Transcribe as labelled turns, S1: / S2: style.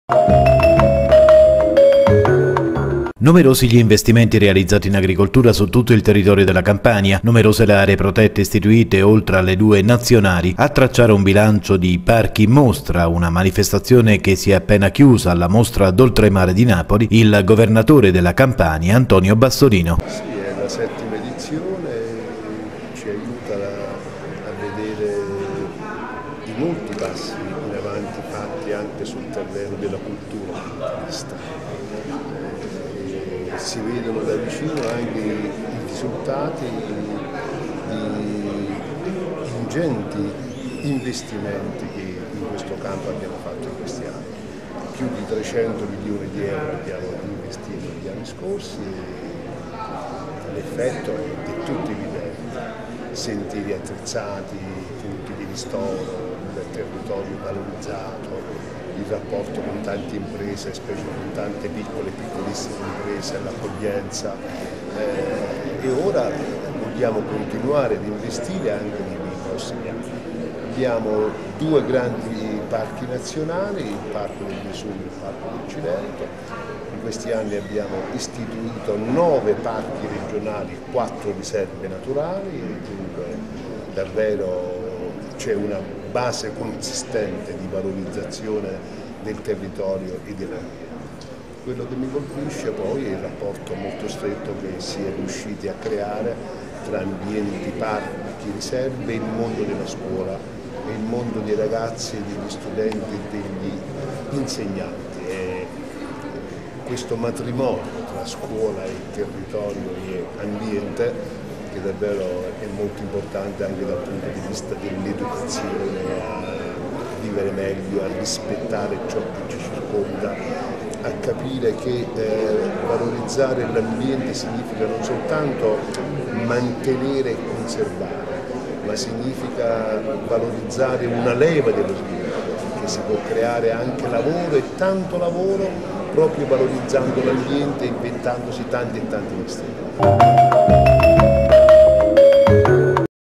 S1: Numerosi gli investimenti realizzati in agricoltura su tutto il territorio della Campania, numerose le aree protette istituite oltre alle 2 nazionali. A tracciare un bilancio di parchi in mostra, una manifestazione che si è appena chiusa alla mostra d'oltremare di Napoli, il governatore della Campania Antonio Bassolino.
S2: Sì, è la 7ª edizione, ci aiuta a vedere i molti passi in avanti fatti anche sul terreno della cultura. Si vedono da vicino anche i risultati di ingenti investimenti che in questo campo abbiamo fatto in questi anni. Più di 300 milioni di euro abbiamo investito negli anni scorsi e l'effetto è tutto evidente. Sentieri attrezzati, punti di ristoro, del territorio valorizzato, il rapporto con tante imprese, specie con tante piccole e piccolissime imprese, l'accoglienza e ora vogliamo continuare ad investire anche nei prossimi anni. Abbiamo 2 grandi parchi nazionali, il Parco del Vesuvio e il Parco del Cilento. In questi anni abbiamo istituito 9 parchi regionali, 4 riserve naturali, dunque davvero c'è una base consistente di valorizzazione del territorio e dell'ambiente. Quello che mi colpisce poi è il rapporto molto stretto che si è riusciti a creare tra ambienti, parchi, riserve e il mondo della scuola e il mondo dei ragazzi, degli studenti e degli insegnanti. E questo matrimonio tra scuola e territorio e ambiente che davvero è molto importante anche dal punto di vista dell'educazione, a vivere meglio, a rispettare ciò che ci circonda, a capire che valorizzare l'ambiente significa non soltanto mantenere e conservare, ma significa valorizzare una leva dello sviluppo, che si può creare anche lavoro e tanto lavoro proprio valorizzando l'ambiente e inventandosi tanti e tanti mestieri.